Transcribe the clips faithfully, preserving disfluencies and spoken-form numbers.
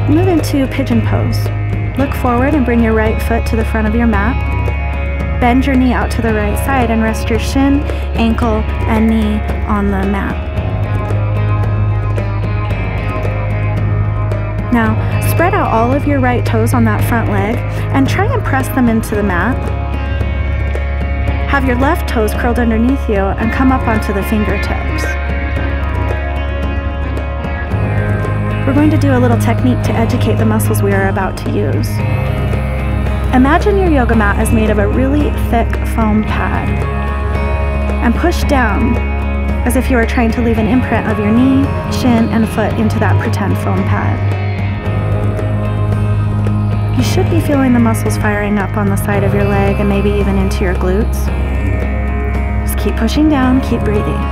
Move into pigeon pose. Look forward and bring your right foot to the front of your mat. Bend your knee out to the right side and rest your shin, ankle, and knee on the mat. Now, spread out all of your right toes on that front leg and try and press them into the mat. Have your left toes curled underneath you and come up onto the fingertips. We're going to do a little technique to educate the muscles we are about to use. Imagine your yoga mat is made of a really thick foam pad, and push down as if you were trying to leave an imprint of your knee, shin, and foot into that pretend foam pad. You should be feeling the muscles firing up on the side of your leg and maybe even into your glutes. Just keep pushing down, keep breathing.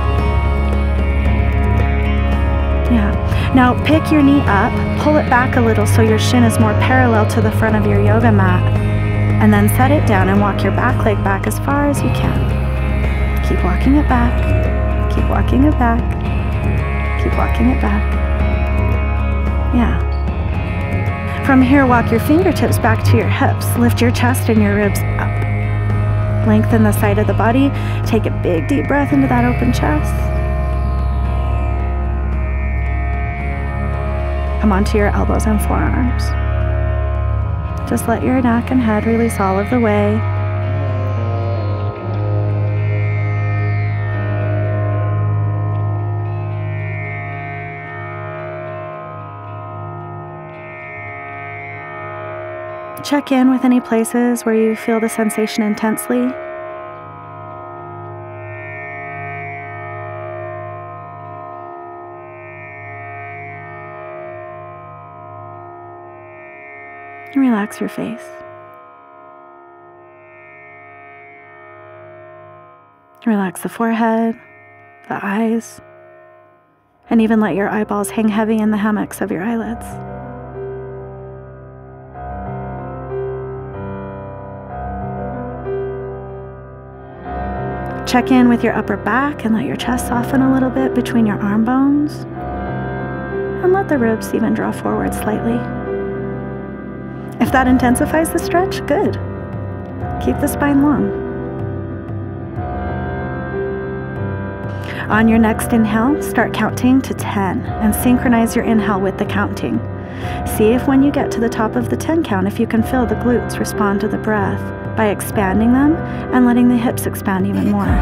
Yeah. Now pick your knee up, pull it back a little so your shin is more parallel to the front of your yoga mat, and then set it down and walk your back leg back as far as you can. Keep walking it back, keep walking it back, keep walking it back. Yeah. From here, walk your fingertips back to your hips, lift your chest and your ribs up. Lengthen the side of the body, take a big deep breath into that open chest. Come onto your elbows and forearms. Just let your neck and head release all of the way. Check in with any places where you feel the sensation intensely. Relax your face. Relax the forehead, the eyes, and even let your eyeballs hang heavy in the hammocks of your eyelids. Check in with your upper back and let your chest soften a little bit between your arm bones. And let the ribs even draw forward slightly. If that intensifies the stretch, good. Keep the spine long. On your next inhale, start counting to ten and synchronize your inhale with the counting. See if when you get to the top of the ten count, if you can feel the glutes respond to the breath by expanding them and letting the hips expand even more.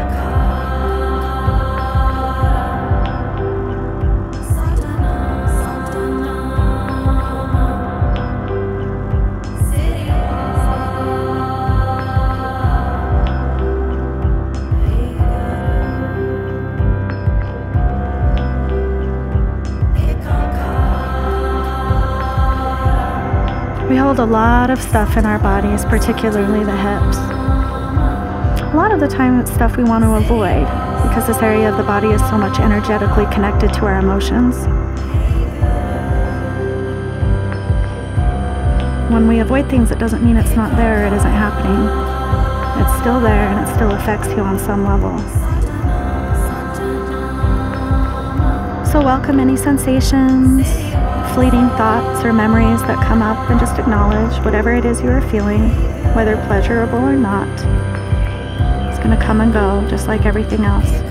We hold a lot of stuff in our bodies, particularly the hips. A lot of the time it's stuff we want to avoid because this area of the body is so much energetically connected to our emotions. When we avoid things, it doesn't mean it's not there, it isn't happening. It's still there and it still affects you on some level. So welcome any sensations, fleeting thoughts or memories that come up, and just acknowledge whatever it is you are feeling, whether pleasurable or not. It's going to come and go just like everything else.